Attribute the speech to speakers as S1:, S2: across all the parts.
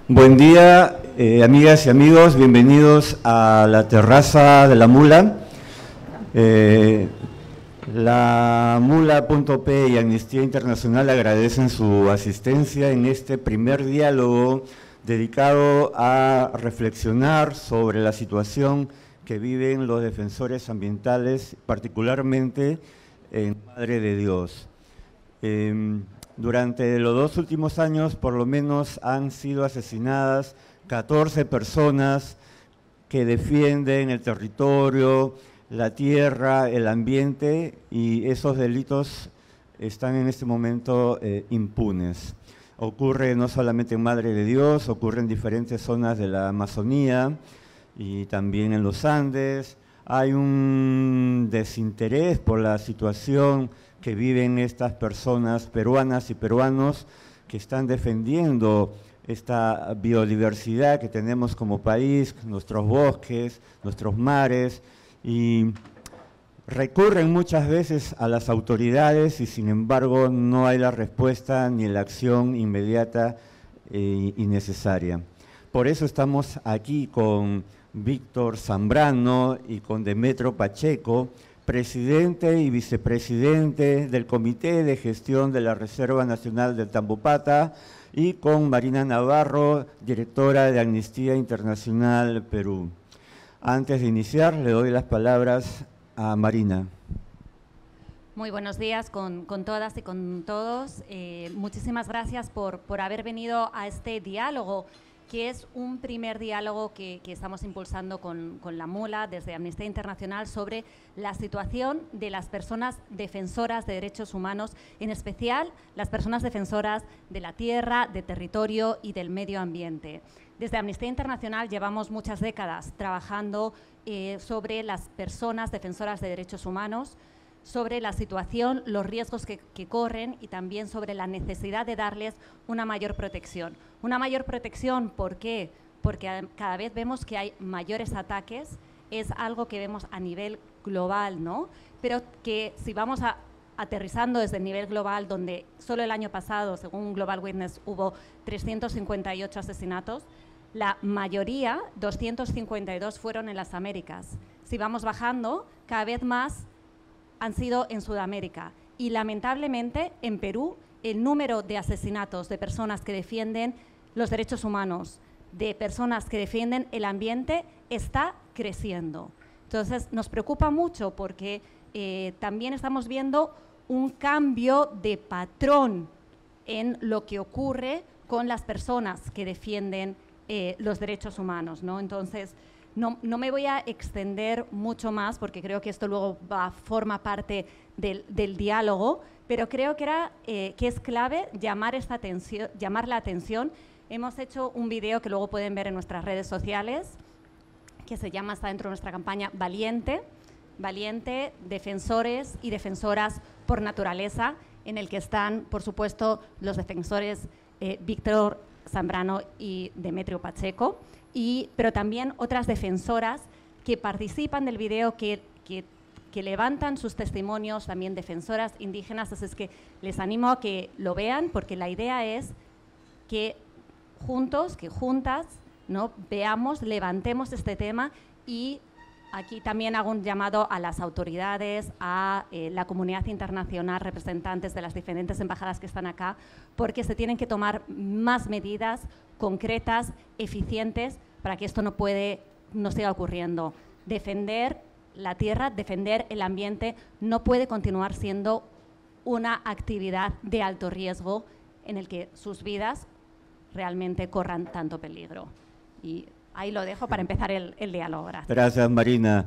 S1: Buen día, amigas y amigos, bienvenidos a la terraza de la Mula. La Mula.p y Amnistía Internacional agradecen su asistencia en este primer diálogo dedicado a reflexionar sobre la situación que viven los defensores ambientales, particularmente en Madre de Dios. Durante los 2 últimos años, por lo menos, han sido asesinadas 14 personas que defienden el territorio, la tierra, el ambiente, y esos delitos están en este momento impunes. Ocurre no solamente en Madre de Dios, ocurre en diferentes zonas de la Amazonía y también en los Andes. Hay un desinterés por la situación que viven estas personas peruanas y peruanos que están defendiendo esta biodiversidad que tenemos como país, nuestros bosques, nuestros mares, y recurren muchas veces a las autoridades y sin embargo no hay la respuesta ni la acción inmediata y necesaria. Por eso estamos aquí con Víctor Zambrano y con Demetrio Pacheco, presidente y vicepresidente del Comité de Gestión de la Reserva Nacional del Tambopata, y con Marina Navarro, directora de Amnistía Internacional Perú. Antes de iniciar, le doy las palabras a Marina.
S2: Muy buenos días con todas y con todos. Muchísimas gracias por haber venido a este diálogo, que es un primer diálogo que estamos impulsando con la Mula desde Amnistía Internacional sobre la situación de las personas defensoras de derechos humanos, en especial las personas defensoras de la tierra, de territorio y del medio ambiente. Desde Amnistía Internacional llevamos muchas décadas trabajando sobre las personas defensoras de derechos humanos, sobre la situación, los riesgos que corren y también sobre la necesidad de darles una mayor protección. Una mayor protección, ¿por qué? Porque cada vez vemos que hay mayores ataques, es algo que vemos a nivel global, ¿no? Pero que si vamos aterrizando desde el nivel global, donde solo el año pasado, según Global Witness, hubo 358 asesinatos, la mayoría, 252, fueron en las Américas. Si vamos bajando, cada vez más han sido en Sudamérica, y lamentablemente en Perú el número de asesinatos de personas que defienden los derechos humanos, de personas que defienden el ambiente, está creciendo. Entonces nos preocupa mucho porque también estamos viendo un cambio de patrón en lo que ocurre con las personas que defienden los derechos humanos, ¿no? Entonces, no me voy a extender mucho más porque creo que esto luego forma parte del diálogo, pero creo que es clave llamar la atención. Hemos hecho un video que luego pueden ver en nuestras redes sociales, que se llama, está dentro de nuestra campaña Valiente, defensores y defensoras por naturaleza, en el que están, por supuesto, los defensores Víctor Zambrano y Demetrio Pacheco, pero también otras defensoras que participan del video, que levantan sus testimonios, también defensoras indígenas. Así es que les animo a que lo vean, porque la idea es que juntas, ¿no?, levantemos este tema. Y aquí también hago un llamado a las autoridades, a la comunidad internacional, representantes de las diferentes embajadas que están acá, porque se tienen que tomar más medidas concretas, eficientes, para que esto no siga ocurriendo. Defender la tierra, defender el ambiente, no puede continuar siendo una actividad de alto riesgo en el que sus vidas realmente corran tanto peligro. Y ahí lo dejo para empezar el diálogo. Gracias.
S1: Gracias, Marina.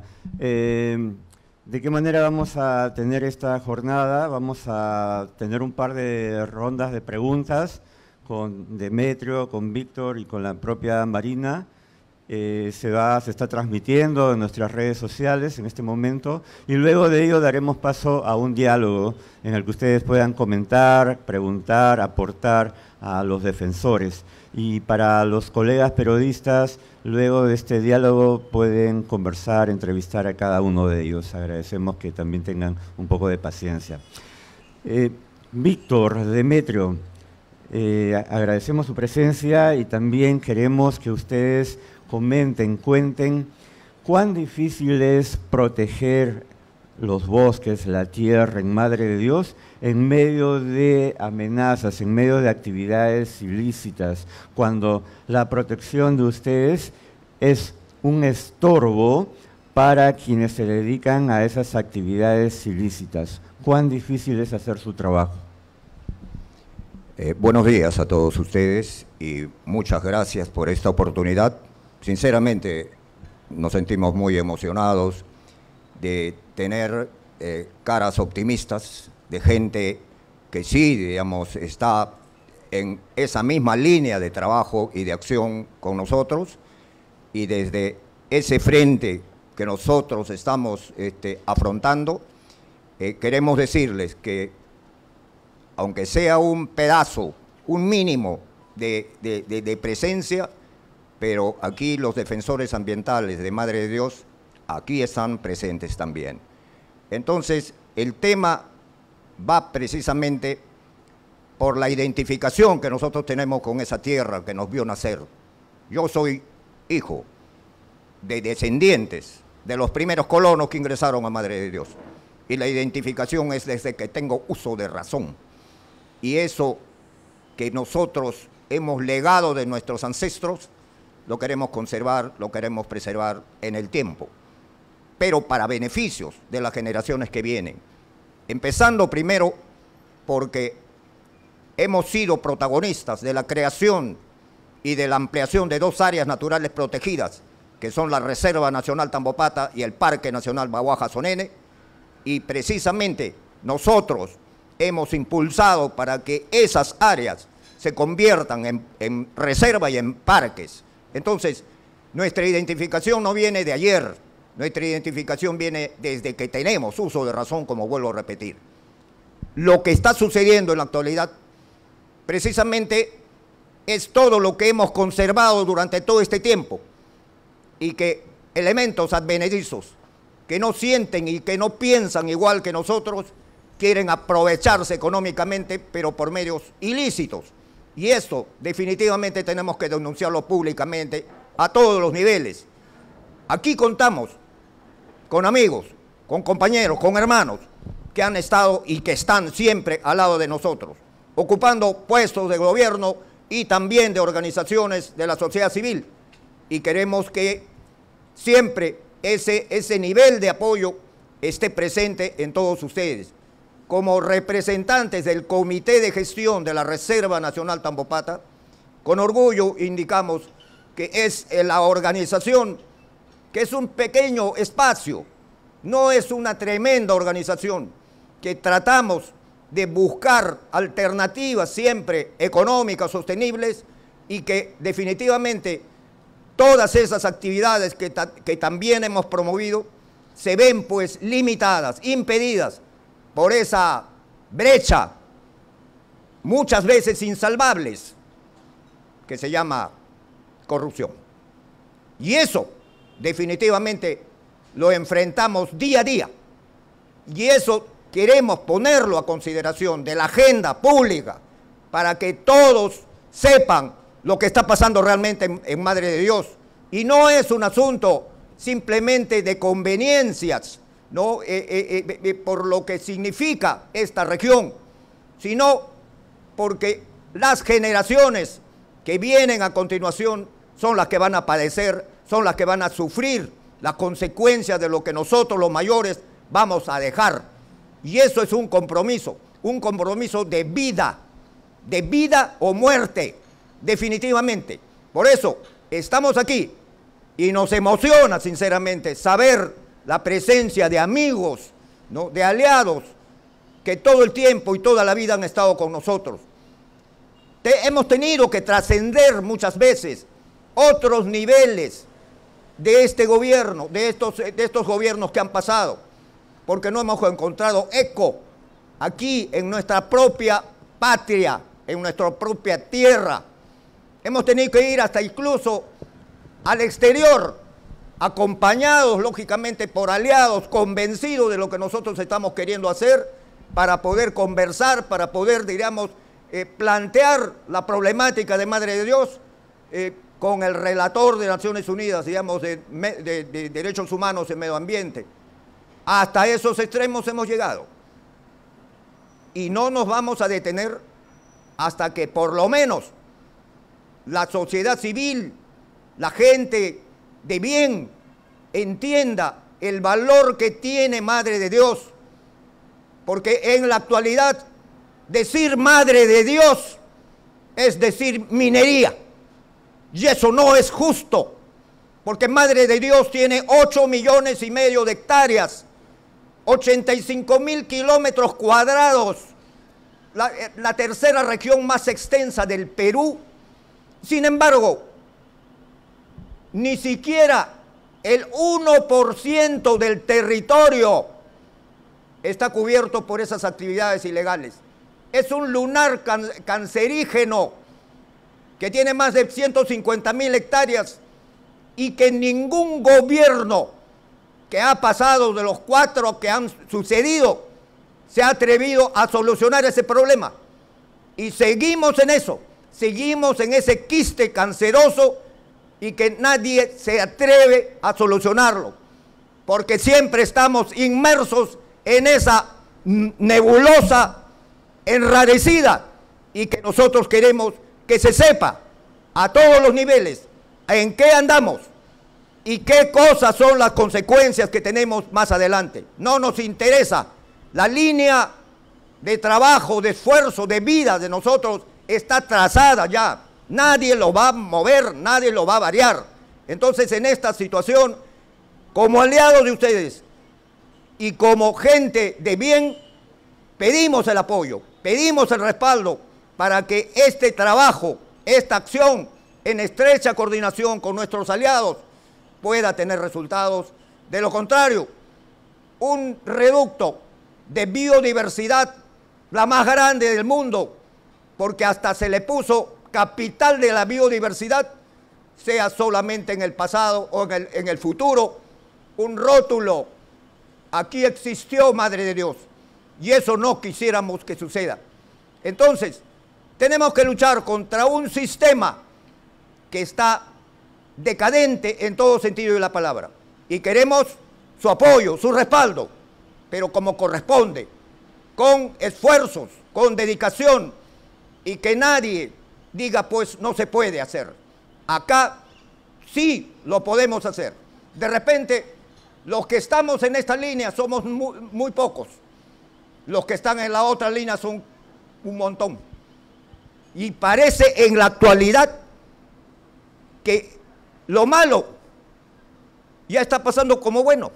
S1: ¿De qué manera vamos a tener esta jornada? Vamos a tener un par de rondas de preguntas con Demetrio, con Víctor y con la propia Marina. Se está transmitiendo en nuestras redes sociales en este momento, y luego de ello daremos paso a un diálogo en el que ustedes puedan comentar, preguntar, aportar a los defensores. Y para los colegas periodistas, luego de este diálogo pueden conversar, entrevistar a cada uno de ellos. Agradecemos que también tengan un poco de paciencia. Víctor, Demetrio, Agradecemos su presencia y también queremos que ustedes comenten, cuenten cuán difícil es proteger los bosques, la tierra en Madre de Dios, en medio de amenazas, en medio de actividades ilícitas, cuando la protección de ustedes es un estorbo para quienes se dedican a esas actividades ilícitas. ¿Cuán difícil es hacer su trabajo?
S3: Buenos días a todos ustedes y muchas gracias por esta oportunidad. Sinceramente, nos sentimos muy emocionados de tener caras optimistas, de gente que sí, digamos, está en esa misma línea de trabajo y de acción con nosotros, y desde ese frente que nosotros estamos afrontando, queremos decirles que, aunque sea un pedazo, un mínimo de presencia, pero aquí los defensores ambientales de Madre de Dios, aquí están presentes también. Entonces, el tema va precisamente por la identificación que nosotros tenemos con esa tierra que nos vio nacer. Yo soy hijo de descendientes de los primeros colonos que ingresaron a Madre de Dios. Y la identificación es desde que tengo uso de razón. Y eso que nosotros hemos legado de nuestros ancestros, lo queremos conservar, lo queremos preservar en el tiempo, pero para beneficios de las generaciones que vienen. Empezando primero porque hemos sido protagonistas de la creación y de la ampliación de 2 áreas naturales protegidas, que son la Reserva Nacional Tambopata y el Parque Nacional Bahuaja-Sonene, y precisamente nosotros hemos impulsado para que esas áreas se conviertan en reserva y en parques. Entonces, nuestra identificación no viene de ayer, nuestra identificación viene desde que tenemos uso de razón, como vuelvo a repetir. Lo que está sucediendo en la actualidad, precisamente, es todo lo que hemos conservado durante todo este tiempo, y que elementos advenedizos que no sienten y que no piensan igual que nosotros, quieren aprovecharse económicamente, pero por medios ilícitos. Y esto definitivamente tenemos que denunciarlo públicamente a todos los niveles. Aquí contamos con amigos, con compañeros, con hermanos que han estado y que están siempre al lado de nosotros, ocupando puestos de gobierno y también de organizaciones de la sociedad civil. Y queremos que siempre ese nivel de apoyo esté presente en todos ustedes. Como representantes del Comité de Gestión de la Reserva Nacional Tambopata, con orgullo indicamos que es la organización, que es un pequeño espacio, no es una tremenda organización, que tratamos de buscar alternativas siempre económicas, sostenibles, y que definitivamente todas esas actividades que también hemos promovido se ven pues limitadas, impedidas por esa brecha, muchas veces insalvables, que se llama corrupción. Y eso definitivamente lo enfrentamos día a día. Y eso queremos ponerlo a consideración de la agenda pública para que todos sepan lo que está pasando realmente en Madre de Dios. Y no es un asunto simplemente de conveniencias, ¿no? Por lo que significa esta región, sino porque las generaciones que vienen a continuación son las que van a padecer, son las que van a sufrir las consecuencias de lo que nosotros los mayores vamos a dejar. Y eso es un compromiso de vida o muerte, definitivamente. Por eso estamos aquí y nos emociona sinceramente saber la presencia de amigos, ¿no?, de aliados que todo el tiempo y toda la vida han estado con nosotros. Hemos tenido que trascender muchas veces otros niveles de este gobierno, de estos gobiernos que han pasado, porque no hemos encontrado eco aquí en nuestra propia patria, en nuestra propia tierra. Hemos tenido que ir hasta incluso al exterior, acompañados lógicamente por aliados, convencidos de lo que nosotros estamos queriendo hacer, para poder conversar, para poder, diríamos, plantear la problemática de Madre de Dios con el relator de Naciones Unidas, digamos, de Derechos Humanos en Medio Ambiente. Hasta esos extremos hemos llegado. Y no nos vamos a detener hasta que por lo menos la sociedad civil, la gente de bien, entienda el valor que tiene Madre de Dios. Porque en la actualidad decir Madre de Dios es decir minería. Y eso no es justo. Porque Madre de Dios tiene 8,5 millones de hectáreas, 85,000 kilómetros cuadrados, la tercera región más extensa del Perú. Sin embargo, ni siquiera el 1% del territorio está cubierto por esas actividades ilegales. Es un lunar cancerígeno que tiene más de 150,000 hectáreas y que ningún gobierno que ha pasado de los 4 que han sucedido se ha atrevido a solucionar ese problema. Y seguimos en eso, seguimos en ese quiste canceroso y que nadie se atreve a solucionarlo, porque siempre estamos inmersos en esa nebulosa enrarecida y que nosotros queremos que se sepa a todos los niveles en qué andamos y qué cosas son las consecuencias que tenemos más adelante. No nos interesa. La línea de trabajo, de esfuerzo, de vida de nosotros está trazada ya. Nadie lo va a mover, nadie lo va a variar. Entonces, en esta situación, como aliados de ustedes y como gente de bien, pedimos el apoyo, pedimos el respaldo para que este trabajo, esta acción, en estrecha coordinación con nuestros aliados, pueda tener resultados. De lo contrario, un reducto de biodiversidad, la más grande del mundo, porque hasta se le puso capital de la biodiversidad, sea solamente en el pasado o en el futuro, un rótulo. Aquí existió Madre de Dios, y eso no quisiéramos que suceda. Entonces, tenemos que luchar contra un sistema que está decadente en todo sentido de la palabra, y queremos su apoyo, su respaldo, pero como corresponde, con esfuerzos, con dedicación, y que nadie diga, pues no se puede hacer. Acá sí lo podemos hacer. De repente, los que estamos en esta línea somos muy pocos. Los que están en la otra línea son un montón. Y parece en la actualidad que lo malo ya está pasando como bueno.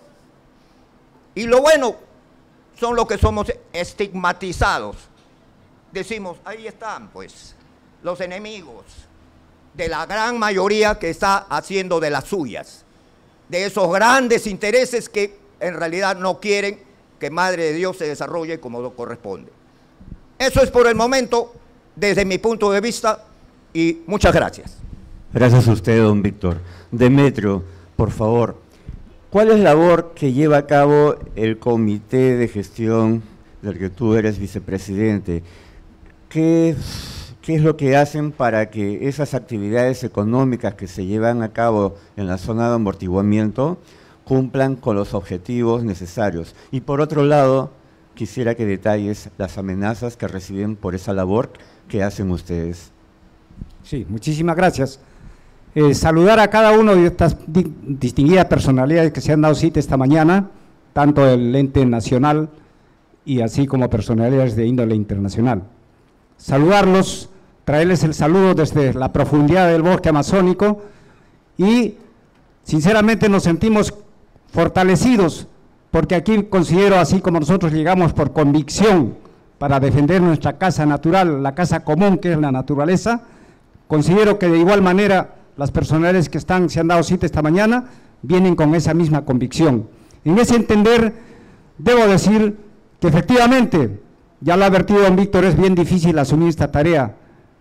S3: Y lo bueno son los que somos estigmatizados. Decimos, ahí están pues los enemigos de la gran mayoría que está haciendo de las suyas, de esos grandes intereses que en realidad no quieren que Madre de Dios se desarrolle como corresponde. Eso es por el momento, desde mi punto de vista, y muchas gracias.
S1: Gracias a usted, don Víctor. Demetrio, por favor, ¿cuál es la labor que lleva a cabo el comité de gestión del que tú eres vicepresidente? ¿Qué es lo que hacen para que esas actividades económicas que se llevan a cabo en la zona de amortiguamiento cumplan con los objetivos necesarios? Y por otro lado, quisiera que detalles las amenazas que reciben por esa labor que hacen ustedes.
S4: Sí, muchísimas gracias. Saludar a cada uno de estas distinguidas personalidades que se han dado cita esta mañana, tanto el ente nacional y así como personalidades de índole internacional. Saludarlos, traerles el saludo desde la profundidad del bosque amazónico y sinceramente nos sentimos fortalecidos porque aquí considero, así como nosotros llegamos por convicción para defender nuestra casa natural, la casa común que es la naturaleza, considero que de igual manera las personalidades que se han dado cita esta mañana vienen con esa misma convicción. En ese entender, debo decir que efectivamente, ya lo ha advertido don Víctor, es bien difícil asumir esta tarea,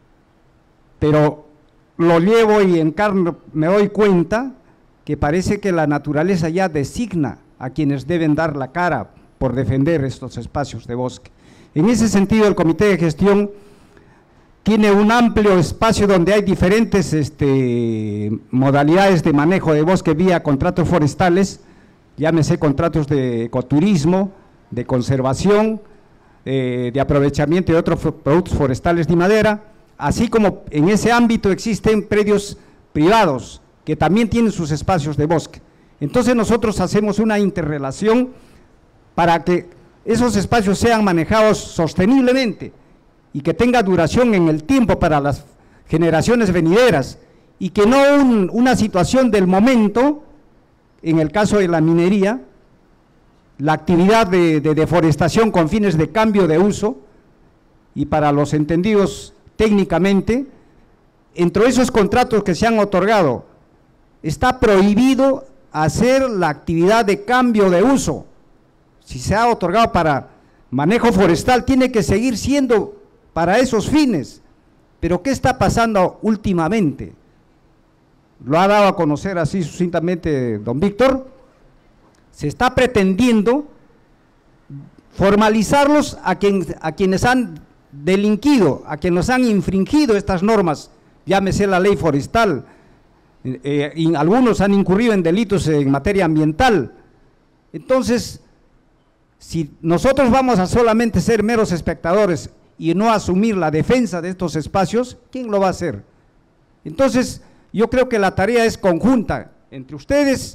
S4: pero lo llevo y en carne me doy cuenta que parece que la naturaleza ya designa a quienes deben dar la cara por defender estos espacios de bosque. En ese sentido, el comité de gestión tiene un amplio espacio donde hay diferentes modalidades de manejo de bosque vía contratos forestales, llámese contratos de ecoturismo, de conservación, de aprovechamiento de otros productos forestales de madera, así como en ese ámbito existen predios privados que también tienen sus espacios de bosque. Entonces nosotros hacemos una interrelación para que esos espacios sean manejados sosteniblemente y que tenga duración en el tiempo para las generaciones venideras, y que no una situación del momento, en el caso de la minería, la actividad de deforestación con fines de cambio de uso, y para los entendidos técnicamente, entre esos contratos que se han otorgado, está prohibido hacer la actividad de cambio de uso. Si se ha otorgado para manejo forestal, tiene que seguir siendo para esos fines. Pero ¿qué está pasando últimamente? Lo ha dado a conocer así sucintamente don Víctor. Se está pretendiendo formalizarlos a quienes han delinquido, a quienes han infringido estas normas, llámese la ley forestal, y algunos han incurrido en delitos en materia ambiental. Entonces, si nosotros vamos a solamente ser meros espectadores y no asumir la defensa de estos espacios, ¿quién lo va a hacer? Entonces, yo creo que la tarea es conjunta entre ustedes,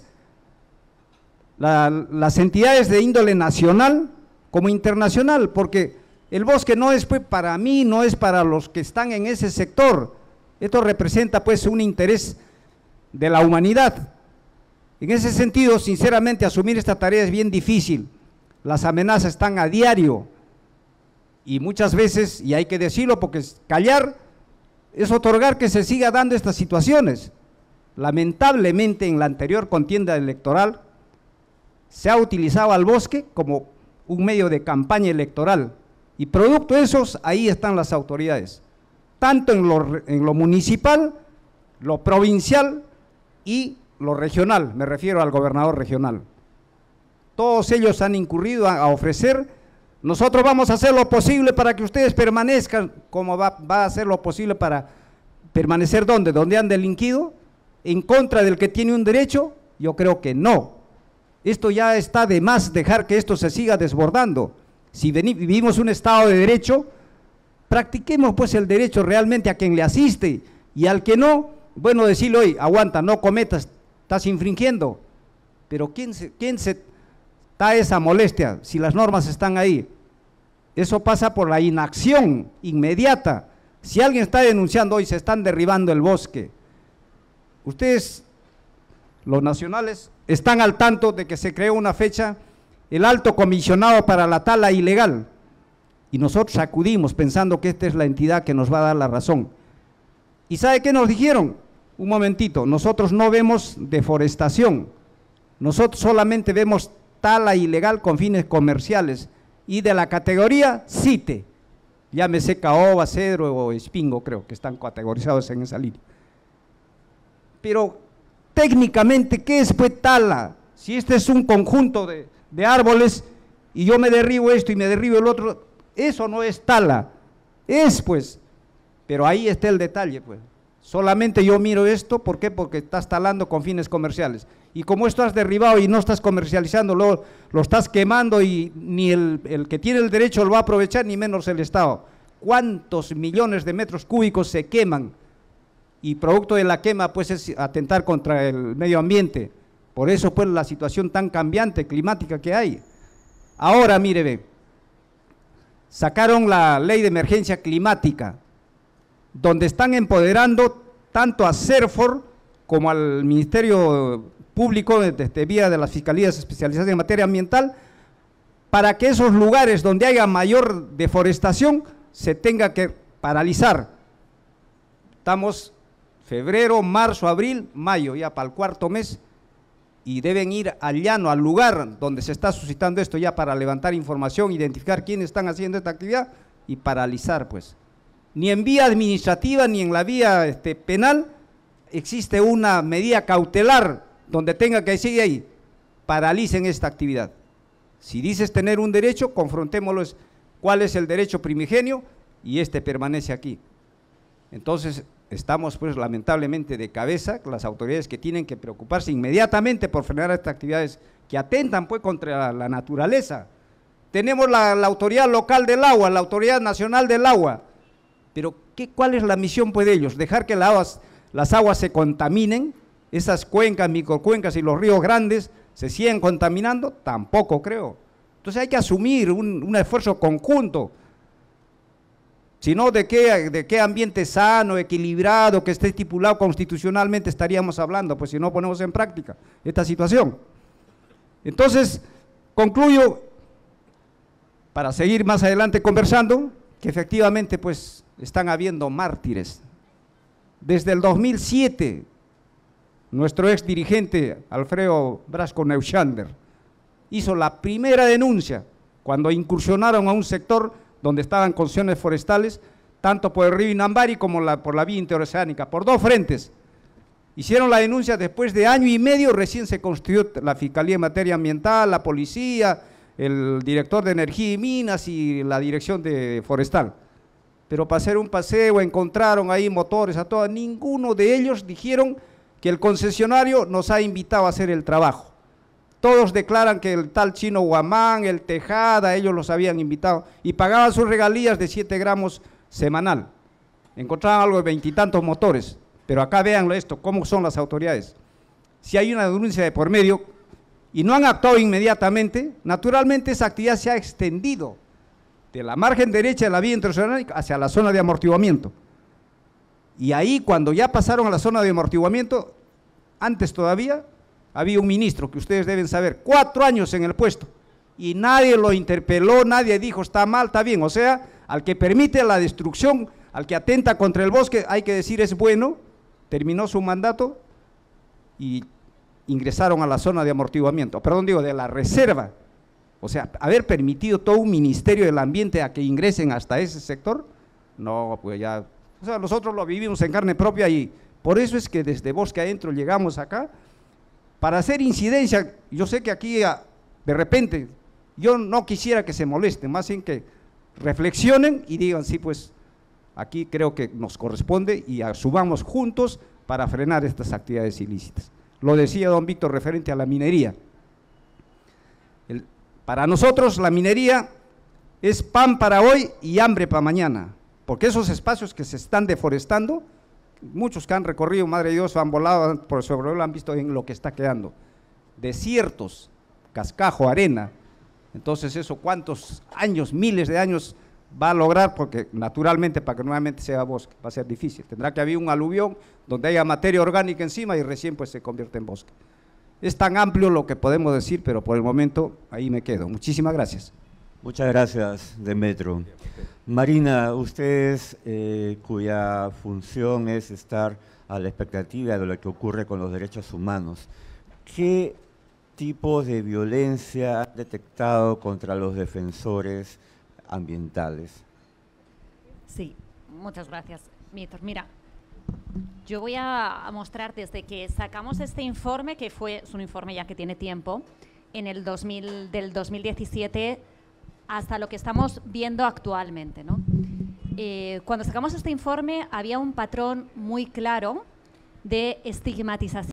S4: las entidades de índole nacional como internacional, porque el bosque no es pues para mí, no es para los que están en ese sector. Esto representa pues un interés de la humanidad. En ese sentido, sinceramente, asumir esta tarea es bien difícil. Las amenazas están a diario y muchas veces, y hay que decirlo porque callar es otorgar que se siga dando estas situaciones. Lamentablemente, en la anterior contienda electoral se ha utilizado al bosque como un medio de campaña electoral, y producto de esos, ahí están las autoridades, tanto en lo municipal, lo provincial y lo regional, me refiero al gobernador regional. Todos ellos han incurrido a ofrecer: nosotros vamos a hacer lo posible para que ustedes permanezcan. ¿Cómo va a hacer lo posible para permanecer dónde? ¿Dónde han delinquido? ¿En contra del que tiene un derecho? Yo creo que no. Esto ya está de más dejar que esto se siga desbordando. Si vivimos un Estado de Derecho, practiquemos pues el derecho realmente a quien le asiste, y al que no, bueno, decirle: hoy, aguanta, no cometas, estás infringiendo. Pero ¿quién se da esa molestia si las normas están ahí? Eso pasa por la inacción inmediata. Si alguien está denunciando: hoy se están derribando el bosque, ustedes, los nacionales, están al tanto de que se creó una fecha, el alto comisionado para la tala ilegal, y nosotros acudimos pensando que esta es la entidad que nos va a dar la razón. ¿Y sabe qué nos dijeron? Un momentito, nosotros no vemos deforestación, nosotros solamente vemos tala ilegal con fines comerciales y de la categoría CITE, llámese caoba, cedro o espingo, creo que están categorizados en esa línea. Pero técnicamente, ¿qué es pues tala? Si este es un conjunto de árboles y yo me derribo esto y me derribo el otro, eso no es tala, es pues, pero ahí está el detalle pues. Solamente yo miro esto, ¿por qué? Porque estás talando con fines comerciales, y como esto has derribado y no estás comercializando, lo estás quemando, y ni el que tiene el derecho lo va a aprovechar, ni menos el Estado. ¿Cuántos millones de metros cúbicos se queman? Y producto de la quema pues es atentar contra el medio ambiente. Por eso pues la situación tan cambiante climática que hay. Ahora mire, ve, sacaron la ley de emergencia climática, donde están empoderando tanto a CERFOR como al Ministerio Público, desde vía de las Fiscalías Especializadas en Materia Ambiental, para que esos lugares donde haya mayor deforestación se tenga que paralizar. Estamos febrero, marzo, abril, mayo, ya para el cuarto mes, y deben ir al llano, al lugar donde se está suscitando esto, ya para levantar información, identificar quiénes están haciendo esta actividad y paralizar pues. Ni en vía administrativa ni en la vía penal existe una medida cautelar donde tenga que decir: ahí, paralicen esta actividad. Si dices tener un derecho, confrontémoslo, cuál es el derecho primigenio, y permanece aquí. Entonces, estamos pues lamentablemente de cabeza, las autoridades que tienen que preocuparse inmediatamente por frenar estas actividades que atentan pues contra la naturaleza. Tenemos la autoridad local del agua, la autoridad nacional del agua, pero ¿cuál es la misión pues de ellos? ¿Dejar que las aguas se contaminen? ¿Esas cuencas, microcuencas y los ríos grandes se siguen contaminando? Tampoco creo. Entonces hay que asumir un esfuerzo conjunto. Si no, ¿de qué ambiente sano, equilibrado, que esté estipulado constitucionalmente estaríamos hablando? Pues si no ponemos en práctica esta situación. Entonces, concluyo, para seguir más adelante conversando, que efectivamente pues están habiendo mártires. Desde el 2007, nuestro ex dirigente Alfredo Brasco Neuchander hizo la primera denuncia cuando incursionaron a un sector donde estaban concesiones forestales, tanto por el río Inambari como por la vía interoceánica, por dos frentes. Hicieron la denuncia después de año y medio, recién se constituyó la Fiscalía en Materia Ambiental, la Policía, el director de Energía y Minas y la Dirección de Forestal. Pero para hacer un paseo encontraron ahí motores a todas, ninguno de ellos dijeron que el concesionario nos ha invitado a hacer el trabajo. Todos declaran que el tal Chino Guamán, el Tejada, ellos los habían invitado y pagaban sus regalías de 7 gramos semanal. Encontraban algo de 20 y tantos motores, pero acá véanlo esto, cómo son las autoridades. Si hay una denuncia de por medio y no han actuado inmediatamente, naturalmente esa actividad se ha extendido de la margen derecha de la vía interoceánica hacia la zona de amortiguamiento. Y ahí cuando ya pasaron a la zona de amortiguamiento, antes todavía, había un ministro que ustedes deben saber, 4 años en el puesto, y nadie lo interpeló, nadie dijo está mal, está bien. O sea, al que permite la destrucción, al que atenta contra el bosque, hay que decir es bueno, terminó su mandato y ingresaron a la zona de amortiguamiento, perdón, digo, de la reserva. O sea, haber permitido todo un ministerio del ambiente a que ingresen hasta ese sector, no, pues ya, o sea, nosotros lo vivimos en carne propia y por eso es que desde Bosque Adentro llegamos acá, para hacer incidencia. Yo sé que aquí de repente, yo no quisiera que se molesten, más bien que reflexionen y digan, sí, pues aquí creo que nos corresponde y asumamos juntos para frenar estas actividades ilícitas. Lo decía don Víctor referente a la minería. Para nosotros la minería es pan para hoy y hambre para mañana, porque esos espacios que se están deforestando, muchos que han recorrido, madre de Dios, han volado por sobre él, han visto en lo que está quedando, desiertos, cascajo, arena. Entonces eso cuántos años, miles de años va a lograr, porque naturalmente para que nuevamente sea bosque va a ser difícil, tendrá que haber un aluvión donde haya materia orgánica encima y recién pues se convierte en bosque. Es tan amplio lo que podemos decir, pero por el momento ahí me quedo. Muchísimas gracias.
S1: Muchas gracias, Demetrio. Marina, ustedes cuya función es estar a la expectativa de lo que ocurre con los derechos humanos, ¿qué tipo de violencia han detectado contra los defensores ambientales?
S2: Sí, muchas gracias, Víctor. Mira, yo voy a mostrar desde que sacamos este informe, que es un informe ya que tiene tiempo, en el del 2017 hasta lo que estamos viendo actualmente, ¿no? Cuando sacamos este informe había un patrón muy claro de estigmatización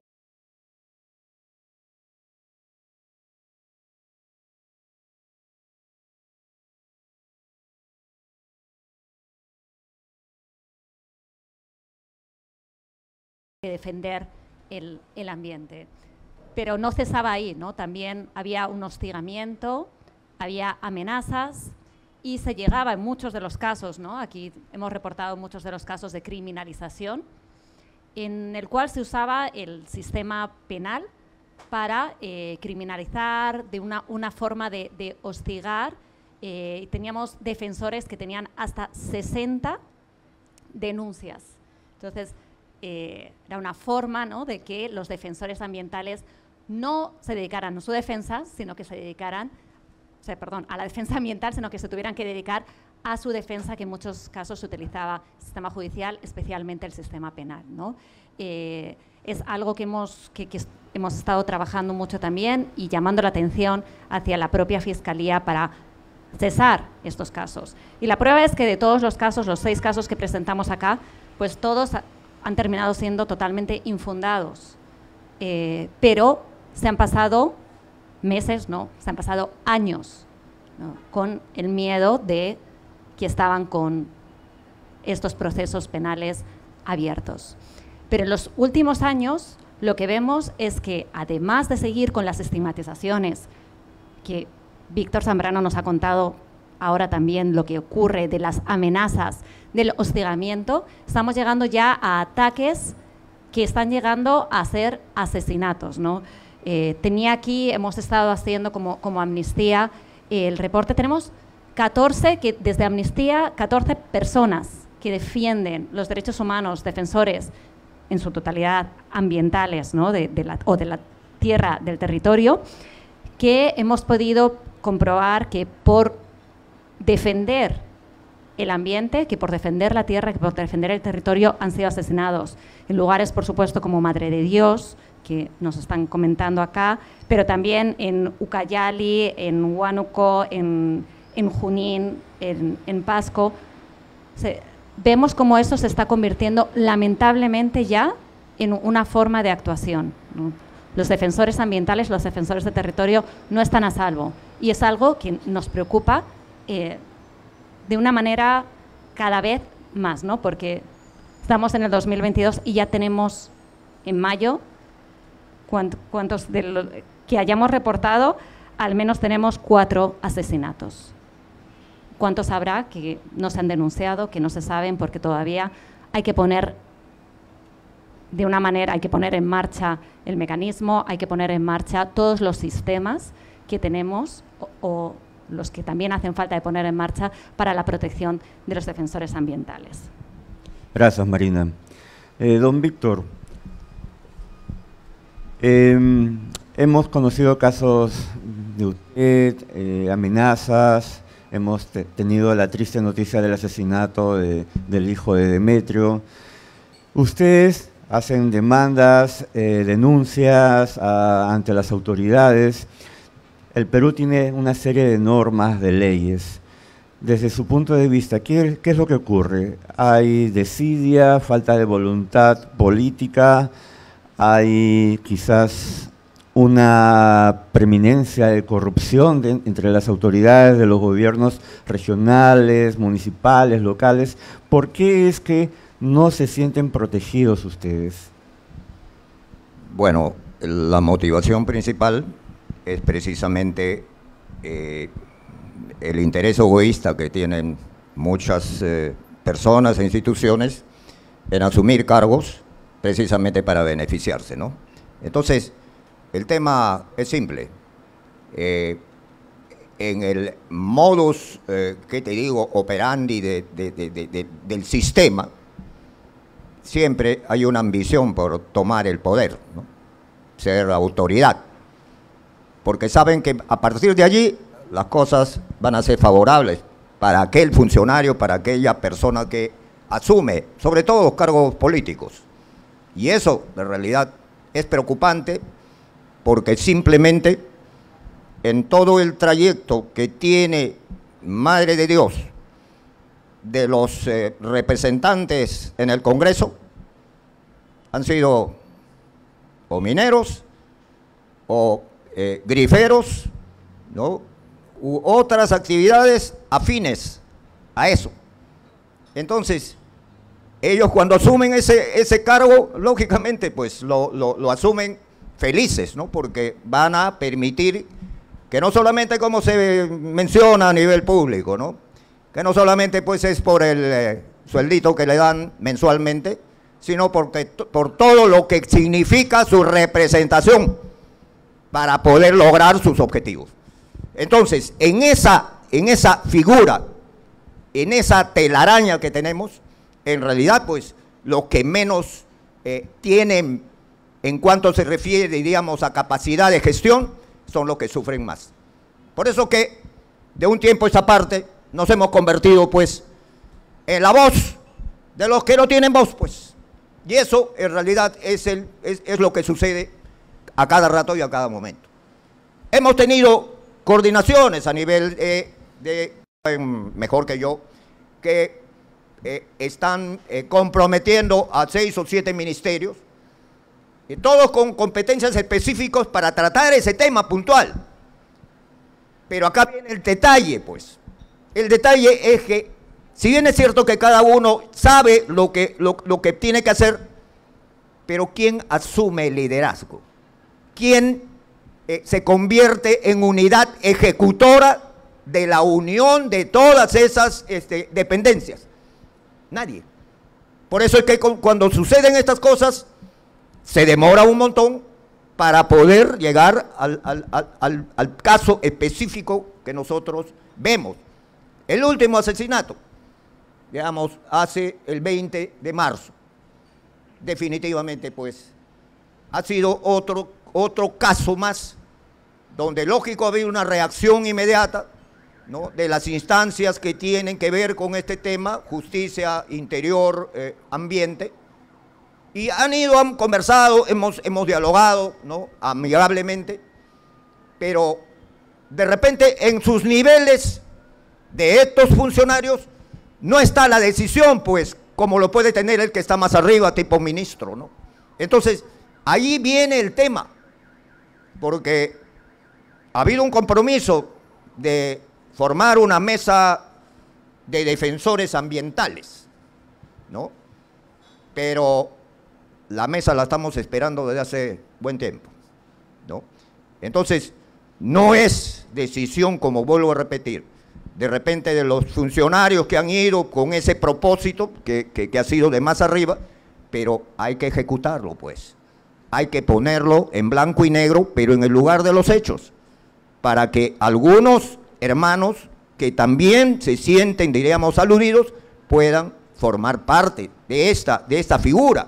S2: de defender el ambiente. Pero no cesaba ahí, ¿no? También había un hostigamiento, había amenazas y se llegaba en muchos de los casos, ¿no? Aquí hemos reportado muchos de los casos de criminalización, en el cual se usaba el sistema penal para criminalizar, de una forma de hostigar. Teníamos defensores que tenían hasta 60 denuncias. Entonces, era una forma, ¿no?, de que los defensores ambientales no se dedicaran a su defensa, sino que se dedicaran, a la defensa ambiental, sino que se tuvieran que dedicar a su defensa, que en muchos casos se utilizaba el sistema judicial, especialmente el sistema penal, ¿no? Es algo que hemos estado trabajando mucho también y llamando la atención hacia la propia Fiscalía para cesar estos casos. Y la prueba es que de todos los casos, los 6 casos que presentamos acá, pues todos han terminado siendo totalmente infundados. Pero se han pasado meses, no, se han pasado años, ¿no?, con el miedo de que estaban con estos procesos penales abiertos. Pero en los últimos años lo que vemos es que, además de seguir con las estigmatizaciones, que Víctor Zambrano nos ha contado ahora también lo que ocurre, de las amenazas, del hostigamiento, estamos llegando ya a ataques que están llegando a ser asesinatos, ¿no? Tenía aquí, hemos estado haciendo como Amnistía el reporte, tenemos 14, que desde Amnistía, 14 personas que defienden los derechos humanos, defensores en su totalidad ambientales, ¿no?, de la tierra, del territorio, que hemos podido comprobar que por defender el ambiente, que por defender la tierra, que por defender el territorio han sido asesinados en lugares, por supuesto, como Madre de Dios, que nos están comentando acá, pero también en Ucayali, en Huánuco, en Junín, en Pasco. Vemos cómo eso se está convirtiendo lamentablemente ya en una forma de actuación, ¿no? Los defensores ambientales, los defensores de territorio no están a salvo, y es algo que nos preocupa de una manera cada vez más, ¿no?, porque estamos en el 2022 y ya tenemos en mayo, ¿cuántos de los que hayamos reportado? Al menos tenemos 4 asesinatos. ¿Cuántos habrá que no se han denunciado, que no se saben? Porque todavía hay que poner de una manera, hay que poner en marcha el mecanismo, hay que poner en marcha todos los sistemas que tenemos o los que también hacen falta de poner en marcha para la protección de los defensores ambientales.
S1: Gracias, Marina. Don Víctor, hemos conocido casos de usted, amenazas. Hemos tenido la triste noticia del asesinato del hijo de Demetrio. Ustedes hacen demandas, denuncias ante las autoridades. El Perú tiene una serie de normas, de leyes. Desde su punto de vista, ¿qué es lo que ocurre? ¿Hay desidia, falta de voluntad política? ¿Hay quizás una preeminencia de corrupción entre las autoridades de los gobiernos regionales, municipales, locales? ¿Por qué es que no se sienten protegidos ustedes?
S3: Bueno, la motivación principal es precisamente el interés egoísta que tienen muchas personas e instituciones en asumir cargos precisamente para beneficiarse, ¿no? Entonces, el tema es simple. En el modus, ¿qué te digo?, operandi del sistema, siempre hay una ambición por tomar el poder, ¿no?, ser autoridad, porque saben que a partir de allí las cosas van a ser favorables para aquel funcionario, para aquella persona que asume, sobre todo los cargos políticos. Y eso, en realidad, es preocupante, porque simplemente en todo el trayecto que tiene Madre de Dios de los representantes en el Congreso, han sido o mineros o griferos, ¿no?, u otras actividades afines a eso. Entonces, ellos cuando asumen ese cargo, lógicamente, pues lo asumen felices, ¿no?, porque van a permitir que no solamente, como se menciona a nivel público, ¿no?, que no solamente pues es por el sueldito que le dan mensualmente, sino por todo lo que significa su representación para poder lograr sus objetivos. Entonces, en esa figura, en esa telaraña que tenemos, en realidad, pues, los que menos tienen en cuanto se refiere, diríamos, a capacidad de gestión, son los que sufren más. Por eso que, de un tiempo a esta parte, nos hemos convertido, pues, en la voz de los que no tienen voz, pues. Y eso, en realidad, es lo que sucede a cada rato y a cada momento. Hemos tenido coordinaciones a nivel mejor que yo, que están comprometiendo a 6 o 7 ministerios, y todos con competencias específicas para tratar ese tema puntual. Pero acá viene el detalle, pues. El detalle es que, si bien es cierto que cada uno sabe lo que tiene que hacer, pero ¿quién asume el liderazgo? ¿Quién se convierte en unidad ejecutora de la unión de todas esas dependencias? Nadie. Por eso es que cuando suceden estas cosas, se demora un montón para poder llegar al caso específico que nosotros vemos. El último asesinato, digamos, hace el 20 de marzo. Definitivamente, pues, ha sido otro caso más, donde lógico ha habido una reacción inmediata, ¿no?, de las instancias que tienen que ver con este tema, justicia, interior, ambiente, y han conversado, hemos dialogado, ¿no?, amigablemente, pero de repente en sus niveles de estos funcionarios no está la decisión, pues, como lo puede tener el que está más arriba, tipo ministro, ¿no? Entonces, ahí viene el tema, porque ha habido un compromiso de formar una mesa de defensores ambientales, ¿no? Pero la mesa la estamos esperando desde hace buen tiempo, ¿no? Entonces, no es decisión, como vuelvo a repetir, de repente de los funcionarios que han ido con ese propósito, que ha sido de más arriba, pero hay que ejecutarlo, pues. Hay que ponerlo en blanco y negro, pero en el lugar de los hechos, para que algunos hermanos que también se sienten, diríamos, aludidos, puedan formar parte de esta figura.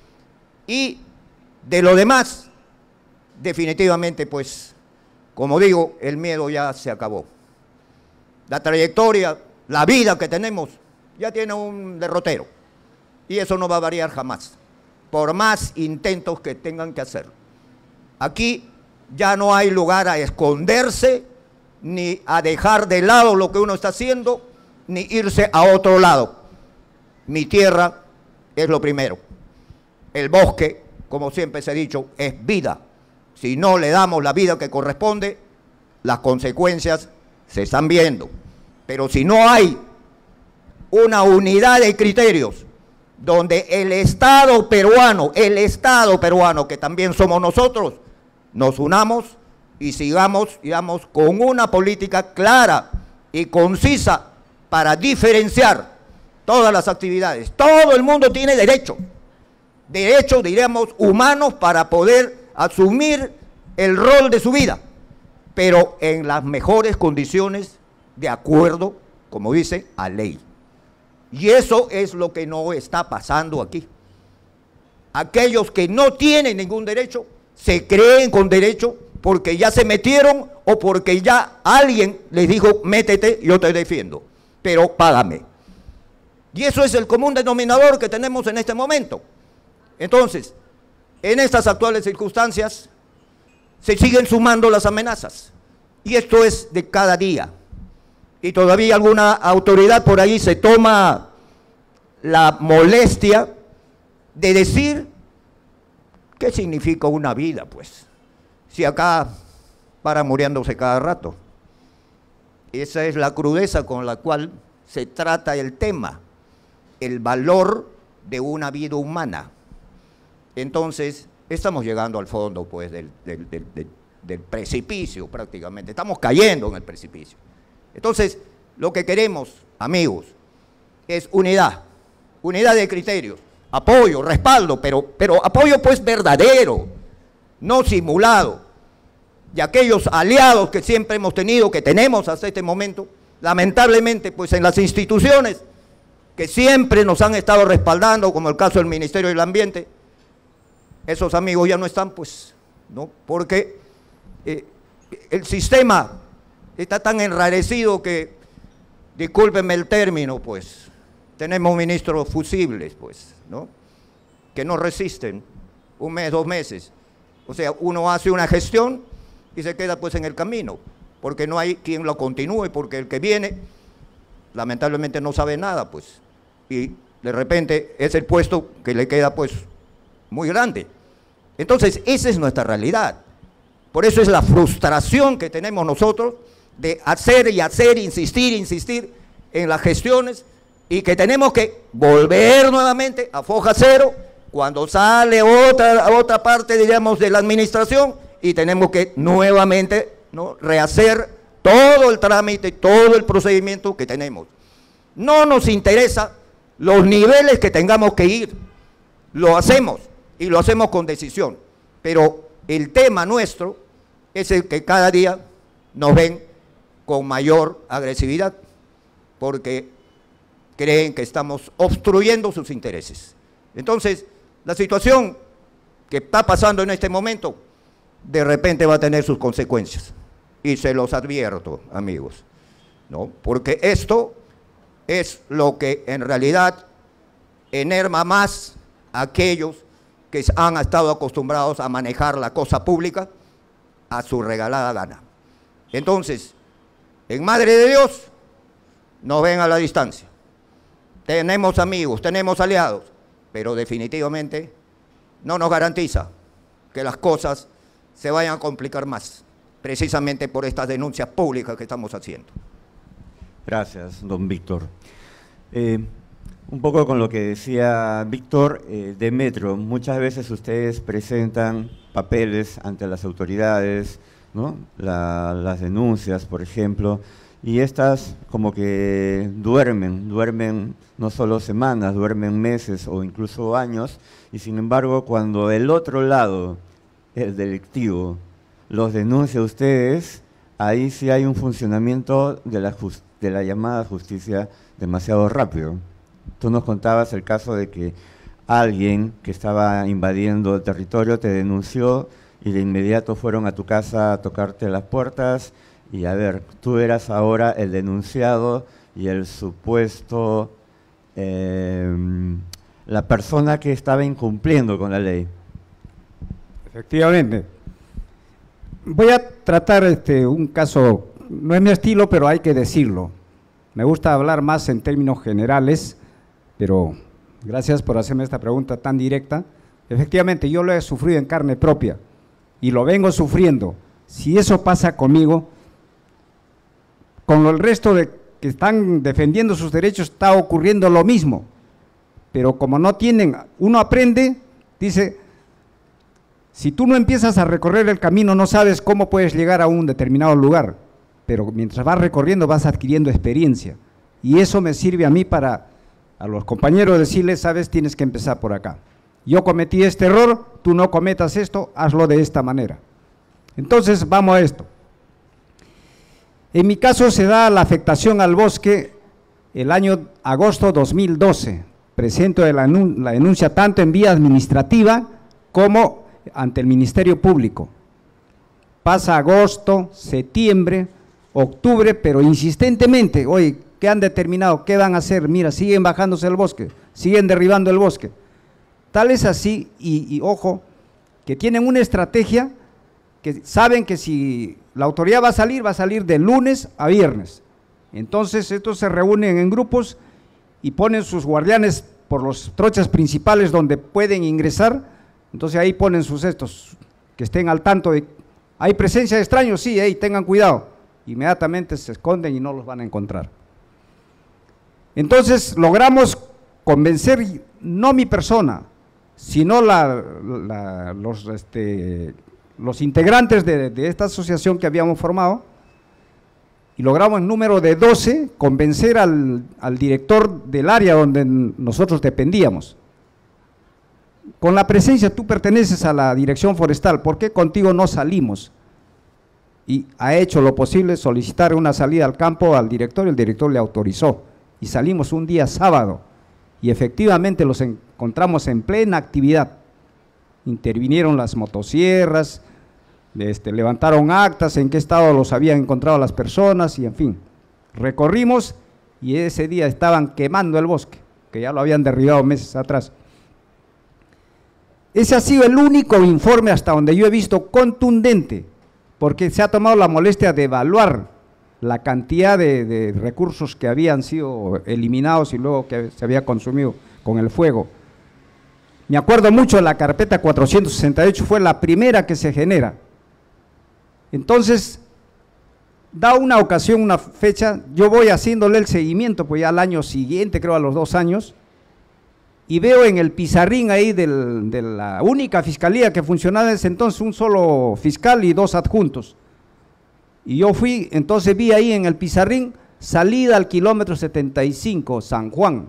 S3: Y de lo demás, definitivamente, pues, como digo, el miedo ya se acabó. La trayectoria, la vida que tenemos, ya tiene un derrotero. Y eso no va a variar jamás, por más intentos que tengan que hacer. Aquí ya no hay lugar a esconderse, ni a dejar de lado lo que uno está haciendo, ni irse a otro lado. Mi tierra es lo primero. El bosque, como siempre se ha dicho, es vida. Si no le damos la vida que corresponde, las consecuencias se están viendo. Pero si no hay una unidad de criterios donde el Estado peruano, que también somos nosotros, nos unamos y sigamos, digamos, con una política clara y concisa para diferenciar todas las actividades. Todo el mundo tiene derechos, diríamos, humanos para poder asumir el rol de su vida, pero en las mejores condiciones, de acuerdo, como dice, a ley. Y eso es lo que no está pasando aquí. Aquellos que no tienen ningún derecho, se creen con derecho porque ya se metieron o porque ya alguien les dijo, métete, yo te defiendo, pero págame. Y eso es el común denominador que tenemos en este momento. Entonces, en estas actuales circunstancias, se siguen sumando las amenazas. Y esto es de cada día. Y todavía alguna autoridad por ahí se toma la molestia de decir qué significa una vida, pues. Si acá para muriéndose cada rato. Esa es la crudeza con la cual se trata el tema, el valor de una vida humana. Entonces, estamos llegando al fondo, pues, del precipicio prácticamente. Estamos cayendo en el precipicio. Entonces, lo que queremos, amigos, es unidad de criterios, apoyo, respaldo, pero apoyo pues verdadero, no simulado. Y aquellos aliados que siempre hemos tenido, que tenemos hasta este momento, lamentablemente pues en las instituciones que siempre nos han estado respaldando, como el caso del Ministerio del Ambiente, esos amigos ya no están, pues, ¿no? Porque el sistema está tan enrarecido que, discúlpenme el término, pues, tenemos ministros fusibles, pues, ¿no? Que no resisten un mes, 2 meses. O sea, uno hace una gestión y se queda, pues, en el camino, porque no hay quien lo continúe, porque el que viene, lamentablemente no sabe nada, pues. y de repente es el puesto que le queda pues muy grande. Entonces, esa es nuestra realidad. Por eso es la frustración que tenemos nosotros de hacer y hacer, insistir en las gestiones, y que tenemos que volver nuevamente a foja cero cuando sale otra parte, digamos, de la administración, y tenemos que nuevamente, ¿no?, rehacer todo el trámite, todo el procedimiento que tenemos. No nos interesa los niveles que tengamos que ir, lo hacemos, y lo hacemos con decisión, pero el tema nuestro es el que cada día nos ven con mayor agresividad, porque creen que estamos obstruyendo sus intereses. Entonces, la situación que está pasando en este momento, de repente va a tener sus consecuencias, y se los advierto, amigos, ¿no? Porque esto es lo que en realidad enerva más a aquellos que han estado acostumbrados a manejar la cosa pública a su regalada gana. Entonces, en Madre de Dios, nos ven a la distancia. Tenemos amigos, tenemos aliados, pero definitivamente no nos garantiza que las cosas se vayan a complicar más, precisamente por estas denuncias públicas que estamos haciendo.
S1: Gracias, don Víctor. Un poco con lo que decía Víctor, Demetrio, muchas veces ustedes presentan papeles ante las autoridades, ¿no? Las denuncias, por ejemplo, y estas como que duermen no solo semanas, duermen meses o incluso años, y sin embargo cuando el otro lado, el delictivo, los denuncia a ustedes, ahí sí hay un funcionamiento de la llamada justicia demasiado rápido. Tú nos contabas el caso de que alguien que estaba invadiendo el territorio te denunció y de inmediato fueron a tu casa a tocarte las puertas y a ver, tú eras ahora el denunciado y el supuesto, la persona que estaba incumpliendo con la ley.
S4: Efectivamente. Voy a tratar un caso, no es mi estilo, pero hay que decirlo. Me gusta hablar más en términos generales, pero gracias por hacerme esta pregunta tan directa. Efectivamente, yo lo he sufrido en carne propia y lo vengo sufriendo. Si eso pasa conmigo, con el resto de que están defendiendo sus derechos está ocurriendo lo mismo, pero como no tienen, uno aprende, dice, si tú no empiezas a recorrer el camino no sabes cómo puedes llegar a un determinado lugar, pero mientras vas recorriendo vas adquiriendo experiencia, y eso me sirve a mí para a los compañeros decirles, sabes, tienes que empezar por acá. Yo cometí este error, tú no cometas esto, hazlo de esta manera. Entonces, vamos a esto. En mi caso se da la afectación al bosque el año agosto 2012. Presento la denuncia tanto en vía administrativa como ante el Ministerio Público. Pasa agosto, septiembre, octubre, pero insistentemente, oye, ¿qué han determinado? ¿Qué van a hacer? Mira, siguen bajándose el bosque, siguen derribando el bosque. Tal es así, y ojo, que tienen una estrategia que saben que si la autoridad va a salir de lunes a viernes. Entonces estos se reúnen en grupos y ponen sus guardianes por los trochas principales donde pueden ingresar, entonces ahí ponen sus estos, que estén al tanto de, ¿hay presencia de extraños? Sí, tengan cuidado, inmediatamente se esconden y no los van a encontrar. Entonces logramos convencer, no mi persona, sino los integrantes de esta asociación que habíamos formado, y logramos en número de 12 convencer al director del área donde nosotros dependíamos. Con la presencia, tú perteneces a la dirección forestal, ¿por qué contigo no salimos? Y ha hecho lo posible solicitar una salida al campo al director, y el director le autorizó, y salimos un día sábado, y efectivamente los encontramos en plena actividad. Intervinieron las motosierras, levantaron actas, en qué estado los habían encontrado las personas, y en fin, recorrimos, y ese día estaban quemando el bosque, que ya lo habían derribado meses atrás. Ese ha sido el único informe hasta donde yo he visto contundente, porque se ha tomado la molestia de evaluar la cantidad de recursos que habían sido eliminados y luego que se había consumido con el fuego. Me acuerdo mucho de la carpeta 468, fue la primera que se genera. Entonces, da una ocasión, una fecha, yo voy haciéndole el seguimiento, pues ya al año siguiente, creo a los 2 años, y veo en el pizarrín ahí de la única fiscalía que funcionaba en ese entonces, un solo fiscal y 2 adjuntos. Y yo fui, entonces vi ahí en el pizarrín, salida al kilómetro 75, San Juan.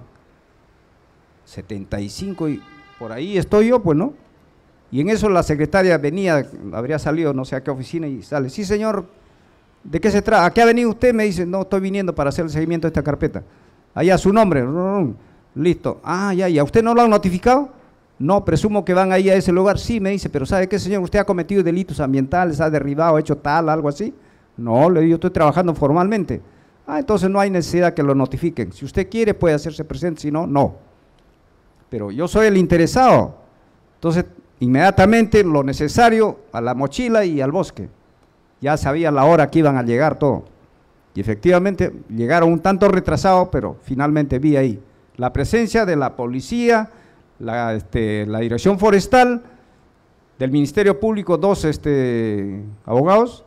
S4: 75 y por ahí estoy yo, pues, ¿no? Y en eso la secretaria venía, habría salido no sé a qué oficina y sale, sí señor, ¿de qué se trata? ¿A qué ha venido usted? Me dice, no, estoy viniendo para hacer el seguimiento de esta carpeta. Allá su nombre, listo. Ah, ya, ¿y a usted no lo han notificado? No, presumo que van ahí a ese lugar. Sí, me dice, pero ¿sabe qué, señor? ¿Usted ha cometido delitos ambientales, ha derribado, ha hecho tal, algo así? No, le digo, yo estoy trabajando formalmente. Ah, entonces no hay necesidad que lo notifiquen. Si usted quiere puede hacerse presente, si no, no. Pero yo soy el interesado. Entonces, inmediatamente lo necesario a la mochila y al bosque. Ya sabía la hora que iban a llegar todo. Y efectivamente llegaron un tanto retrasados, pero finalmente vi ahí la presencia de la policía, la dirección forestal, del Ministerio Público, 2 abogados,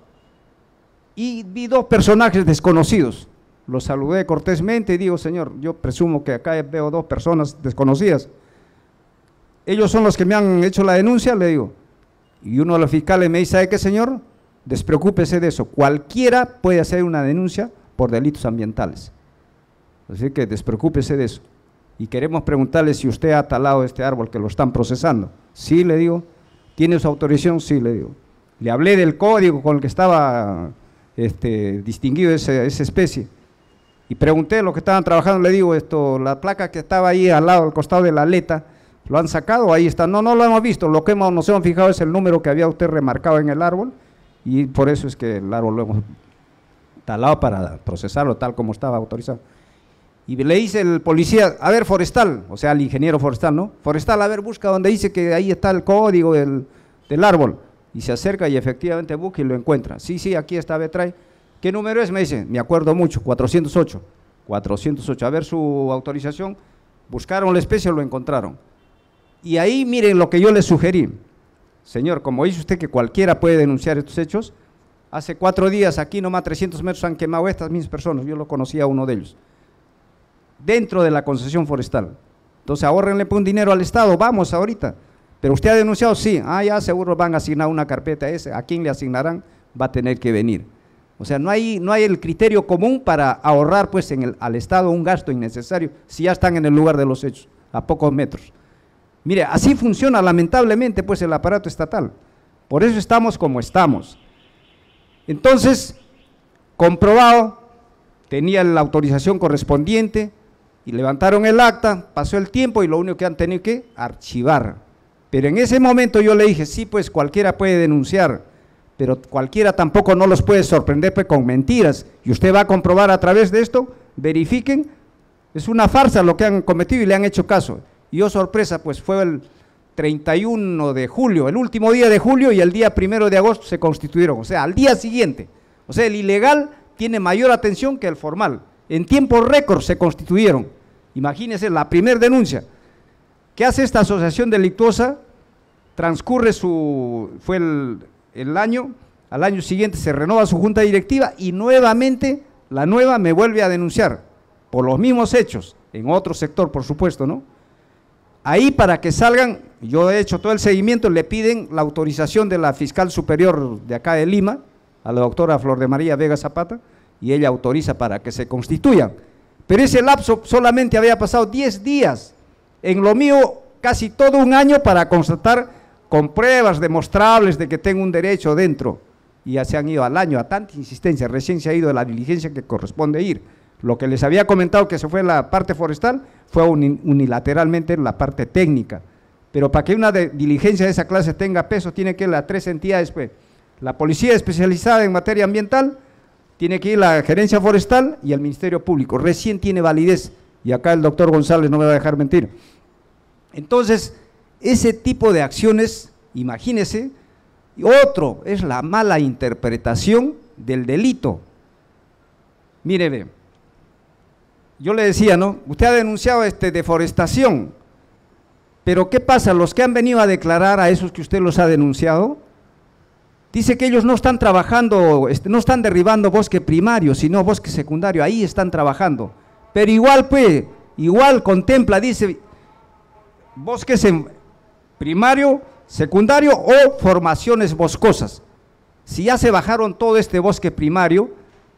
S4: y vi 2 personajes desconocidos. Los saludé cortésmente y digo, señor, yo presumo que acá veo 2 personas desconocidas. Ellos son los que me han hecho la denuncia, le digo. Y uno de los fiscales me dice, ¿sabe qué, señor? Despreocúpese de eso. Cualquiera puede hacer una denuncia por delitos ambientales. Así que despreocúpese de eso. Y queremos preguntarle si usted ha talado este árbol que lo están procesando. Sí, le digo. ¿Tiene su autorización? Sí, le digo. Le hablé del código con el que estaba distinguido esa especie. Y pregunté lo que estaban trabajando, le digo, la placa que estaba ahí al lado, al costado de la aleta, ¿lo han sacado? Ahí está. No, no lo hemos visto. Lo que nos hemos fijado es el número que había usted remarcado en el árbol. Y por eso es que el árbol lo hemos talado para procesarlo tal como estaba autorizado. Y le dice el policía, a ver, forestal, o sea, el ingeniero forestal, ¿no? Forestal, a ver, busca donde dice que ahí está el código del árbol. Y se acerca y efectivamente busca y lo encuentra. Sí, sí, aquí está, a ver, trae. ¿Qué número es? Me dice, me acuerdo mucho, 408. 408, a ver su autorización. Buscaron la especie, lo encontraron. Y ahí miren lo que yo le sugerí. Señor, como dice usted que cualquiera puede denunciar estos hechos, hace 4 días aquí nomás 300 metros han quemado estas mismas personas, yo lo conocía a uno de ellos, dentro de la concesión forestal. Entonces ahórrenle un dinero al Estado, vamos ahorita. Pero usted ha denunciado, sí, ya seguro van a asignar una carpeta a quién le asignarán, va a tener que venir. O sea, no hay el criterio común para ahorrar pues al Estado un gasto innecesario si ya están en el lugar de los hechos, a pocos metros. Mire, así funciona lamentablemente pues el aparato estatal, por eso estamos como estamos. Entonces, comprobado, tenía la autorización correspondiente y levantaron el acta, pasó el tiempo y lo único que han tenido que archivar. Pero en ese momento yo le dije, sí, pues cualquiera puede denunciar, pero cualquiera tampoco no los puede sorprender pues, con mentiras, y usted va a comprobar a través de esto, verifiquen, es una farsa lo que han cometido y le han hecho caso. Y oh sorpresa, pues fue el 31 de julio, el último día de julio y el día 1 de agosto se constituyeron, o sea, al día siguiente. O sea, el ilegal tiene mayor atención que el formal. En tiempo récord se constituyeron. Imagínense la primera denuncia. ¿Qué hace esta asociación delictuosa? Transcurre fue el año, al año siguiente se renova su junta directiva y nuevamente la nueva me vuelve a denunciar por los mismos hechos, en otro sector por supuesto, ¿no? Ahí para que salgan, yo he hecho todo el seguimiento, le piden la autorización de la fiscal superior de acá de Lima, a la doctora Flor de María Vega Zapata, y ella autoriza para que se constituyan. Pero ese lapso solamente había pasado 10 días, en lo mío casi todo un año para constatar con pruebas demostrables de que tengo un derecho dentro, y ya se han ido al año, a tanta insistencia, recién se ha ido de la diligencia que corresponde ir. Lo que les había comentado que se fue la parte forestal, fue unilateralmente la parte técnica, pero para que una diligencia de esa clase tenga peso, tiene que ir las 3 entidades, pues, la policía especializada en materia ambiental, tiene que ir la gerencia forestal y el Ministerio Público, recién tiene validez, y acá el doctor González no me va a dejar mentir. Entonces, ese tipo de acciones, imagínese, y otro es la mala interpretación del delito. Mire, ve, yo le decía, ¿no? Usted ha denunciado deforestación, pero ¿qué pasa? Los que han venido a declarar, a esos que usted los ha denunciado, dice que ellos no están trabajando, no están derribando bosque primario, sino bosque secundario, ahí están trabajando. Pero igual, pues, igual contempla, dice, bosques en primario, secundario o formaciones boscosas. Si ya se bajaron todo este bosque primario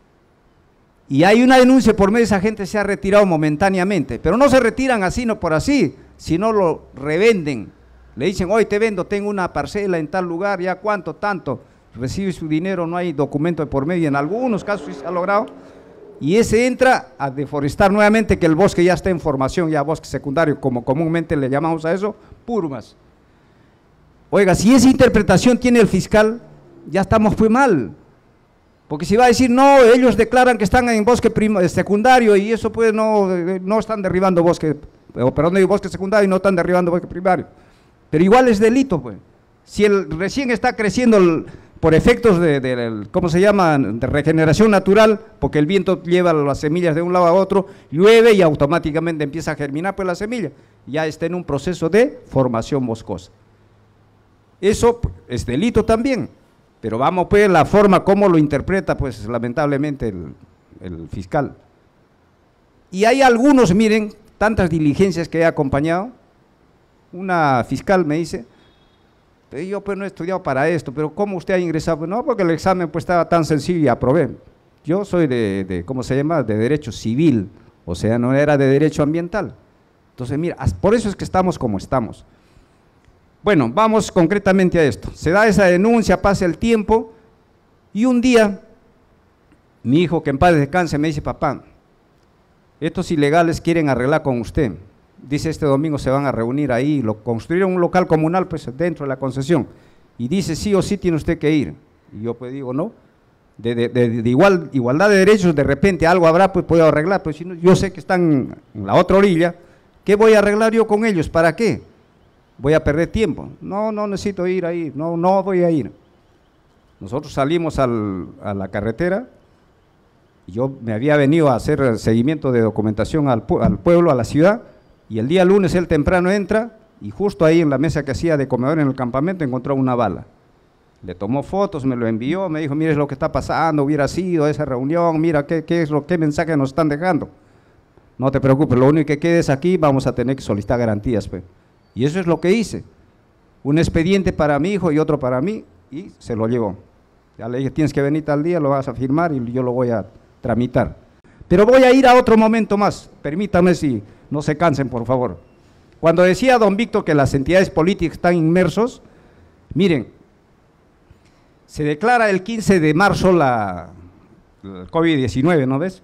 S4: y hay una denuncia por medio, esa gente se ha retirado momentáneamente, pero no se retiran así, no por así, sino lo revenden. Le dicen, hoy te vendo, tengo una parcela en tal lugar, ya cuánto, tanto, recibe su dinero, no hay documento de por medio, en algunos casos sí se ha logrado, y ese entra a deforestar nuevamente, que el bosque ya está en formación, ya bosque secundario, como comúnmente le llamamos a eso, purmas. Oiga, si esa interpretación tiene el fiscal, ya estamos muy mal, porque si va a decir, no, ellos declaran que están en bosque secundario y eso pues no están derribando bosque, perdón, hay bosque secundario y no están derribando bosque primario, pero igual es delito, pues. Si recién está creciendo por efectos ¿cómo se llama?, de regeneración natural, porque el viento lleva las semillas de un lado a otro, llueve y automáticamente empieza a germinar pues la semilla, ya está en un proceso de formación boscosa. Eso es delito también, pero vamos pues la forma como lo interpreta pues lamentablemente el fiscal. Y hay algunos, miren, tantas diligencias que he acompañado, una fiscal me dice, yo pues no he estudiado para esto, pero ¿cómo usted ha ingresado? Pues no, porque el examen pues estaba tan sencillo y aprobé. Yo soy ¿cómo se llama?, de derecho civil, o sea, no era de derecho ambiental. Entonces, mira, por eso es que estamos como estamos. Bueno, vamos concretamente a esto. Se da esa denuncia, pasa el tiempo, y un día, mi hijo, que en paz descanse, me dice, papá, estos ilegales quieren arreglar con usted. Dice, este domingo se van a reunir ahí, construyeron un local comunal pues dentro de la concesión, y dice, sí o sí tiene usted que ir. Y yo pues digo, no, de igualdad de derechos, de repente algo habrá, pues puedo arreglar, pues si no, yo sé que están en la otra orilla, ¿qué voy a arreglar yo con ellos? ¿Para qué? Voy a perder tiempo. No necesito ir ahí, no voy a ir. Nosotros salimos a la carretera, yo me había venido a hacer el seguimiento de documentación al pueblo, a la ciudad, y el día lunes él temprano entra, y justo ahí en la mesa que hacía de comedor en el campamento encontró una bala. Le tomó fotos, me lo envió, me dijo, mire lo que está pasando, hubiera sido esa reunión, mira qué mensaje nos están dejando. No te preocupes, lo único que quedes aquí, vamos a tener que solicitar garantías, pues. Y eso es lo que hice, un expediente para mi hijo y otro para mí, y se lo llevó. Ya le dije, tienes que venir tal día, lo vas a firmar y yo lo voy a tramitar. Pero voy a ir a otro momento más, permítame si no se cansen, por favor. Cuando decía don Víctor que las entidades políticas están inmersos, miren, se declara el 15 de marzo el COVID-19, ¿no ves?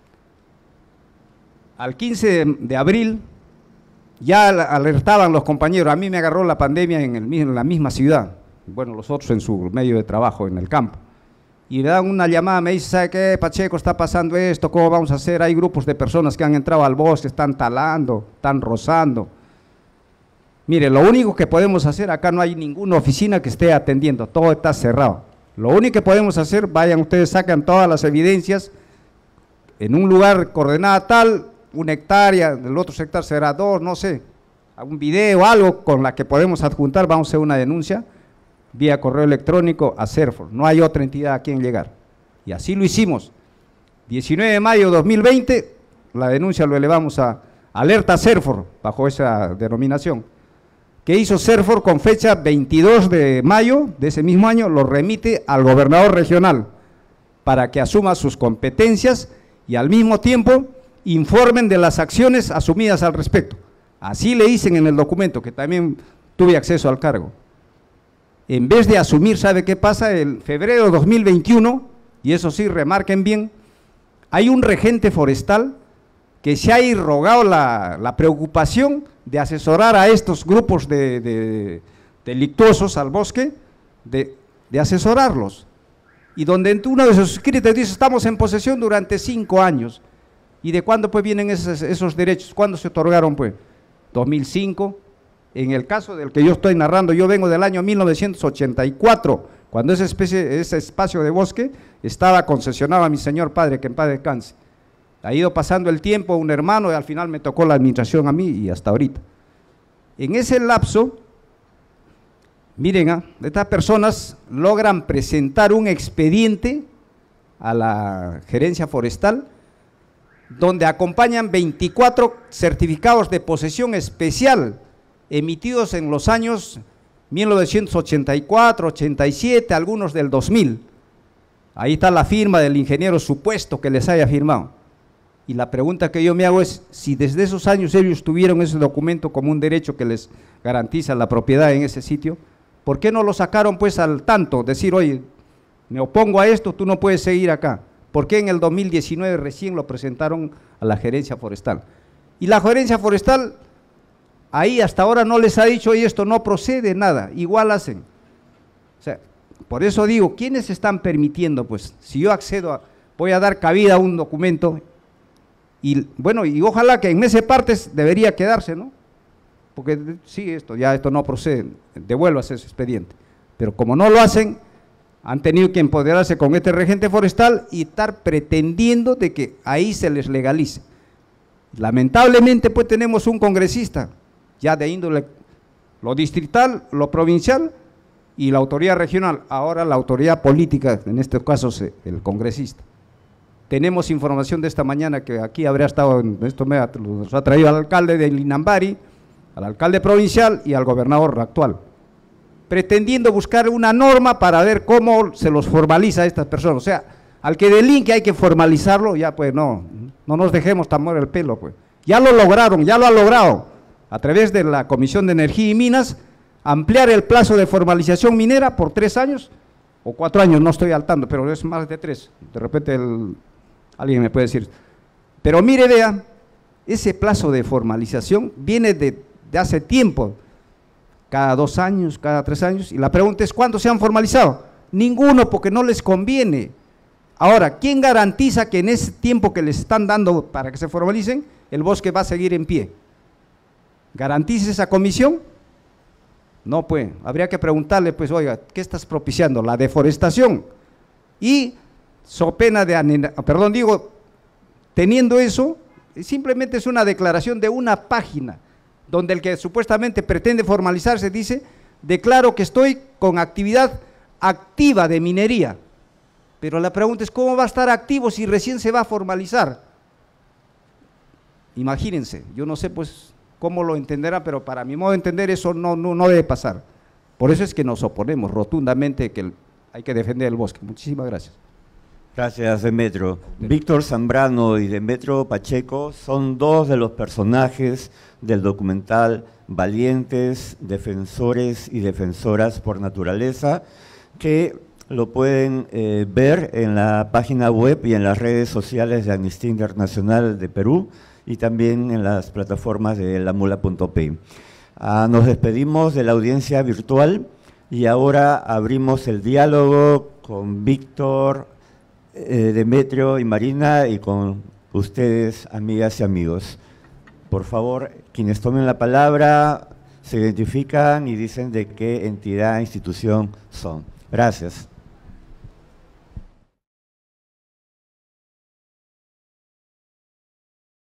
S4: Al 15 de abril ya alertaban los compañeros, a mí me agarró la pandemia en la misma ciudad, bueno, los otros en su medio de trabajo, en el campo. Y me dan una llamada, me dice, ¿sabe qué, Pacheco, está pasando esto? ¿Cómo vamos a hacer? Hay grupos de personas que han entrado al bosque, están talando, están rozando. Mire, lo único que podemos hacer, acá no hay ninguna oficina que esté atendiendo, todo está cerrado. Lo único que podemos hacer, vayan ustedes, sacan todas las evidencias, en un lugar coordenada tal, 1 hectárea, el otro sector será 2, no sé, algún video, algo con la que podemos adjuntar, vamos a hacer una denuncia, vía correo electrónico a CERFOR, no hay otra entidad a quien llegar. Y así lo hicimos. 19 de mayo de 2020, la denuncia lo elevamos a alerta CERFOR, bajo esa denominación. ¿Qué hizo CERFOR? Con fecha 22 de mayo de ese mismo año, lo remite al gobernador regional, para que asuma sus competencias y al mismo tiempo informen de las acciones asumidas al respecto. Así le dicen en el documento, que también tuve acceso al cargo. En vez de asumir, ¿sabe qué pasa? En febrero de 2021, y eso sí, remarquen bien, hay un regente forestal que se ha irrogado la preocupación de asesorar a estos grupos de delictuosos al bosque, de asesorarlos. Y donde en uno de sus escritos dice, estamos en posesión durante 5 años. ¿Y de cuándo pues vienen esos derechos? ¿Cuándo se otorgaron pues? 2005. En el caso del que yo estoy narrando, yo vengo del año 1984, cuando ese espacio de bosque estaba concesionado a mi señor padre, que en paz descanse. Ha ido pasando el tiempo, un hermano, y al final me tocó la administración a mí y hasta ahorita. En ese lapso, miren, estas personas logran presentar un expediente a la gerencia forestal donde acompañan 24 certificados de posesión especial emitidos en los años 1984, 87, algunos del 2000. Ahí está la firma del ingeniero supuesto que les haya firmado. Y la pregunta que yo me hago es, si desde esos años ellos tuvieron ese documento como un derecho que les garantiza la propiedad en ese sitio, ¿por qué no lo sacaron pues al tanto? Decir, oye, me opongo a esto, tú no puedes seguir acá. ¿Por qué en el 2019 recién lo presentaron a la gerencia forestal? Y la gerencia forestal ahí hasta ahora no les ha dicho, oye, esto no procede, nada, igual hacen. O sea, por eso digo, ¿quiénes están permitiendo? Pues, si yo accedo voy a dar cabida a un documento, y bueno, y ojalá que en ese partes debería quedarse, ¿no? Porque sí, esto no procede, devuélvase ese expediente. Pero como no lo hacen, han tenido que empoderarse con este regente forestal y estar pretendiendo de que ahí se les legalice. Lamentablemente, pues tenemos un congresista, ya de índole, lo distrital, lo provincial y la autoridad regional, ahora la autoridad política, en este caso el congresista. Tenemos información de esta mañana que aquí habría estado, esto nos ha traído al alcalde de Linambari, al alcalde provincial y al gobernador actual, pretendiendo buscar una norma para ver cómo se los formaliza a estas personas. O sea, al que delinque hay que formalizarlo, ya pues no nos dejemos tomar el pelo, pues. Ya lo lograron, ya lo ha logrado, a través de la Comisión de Energía y Minas, ampliar el plazo de formalización minera por 3 años, o 4 años, no estoy al tanto, pero es más de 3, de repente alguien me puede decir. Pero mire, vea, ese plazo de formalización viene de hace tiempo, cada 2 años, cada 3 años, y la pregunta es, ¿cuántos se han formalizado? Ninguno, porque no les conviene. Ahora, ¿quién garantiza que en ese tiempo que les están dando para que se formalicen, el bosque va a seguir en pie? ¿Garantiza esa comisión? No, pues, habría que preguntarle, pues, oiga, ¿qué estás propiciando? La deforestación. Y, so pena de, teniendo eso, simplemente es una declaración de una página, donde el que supuestamente pretende formalizarse dice, declaro que estoy con actividad activa de minería. Pero la pregunta es, ¿cómo va a estar activo si recién se va a formalizar? Imagínense, yo no sé pues cómo lo entenderán, pero para mi modo de entender eso no debe pasar. Por eso es que nos oponemos rotundamente que hay que defender el bosque. Muchísimas gracias.
S1: Gracias, Demetrio. Víctor Zambrano y Demetrio Pacheco son 2 de los personajes del documental Valientes, Defensores y Defensoras por Naturaleza, que lo pueden ver en la página web y en las redes sociales de Amnistía Internacional de Perú y también en las plataformas de lamula.p. Nos despedimos de la audiencia virtual y ahora abrimos el diálogo con Víctor, Demetrio y Marina y con ustedes, amigas y amigos. Por favor, quienes tomen la palabra se identifican y dicen de qué entidad, institución son. Gracias.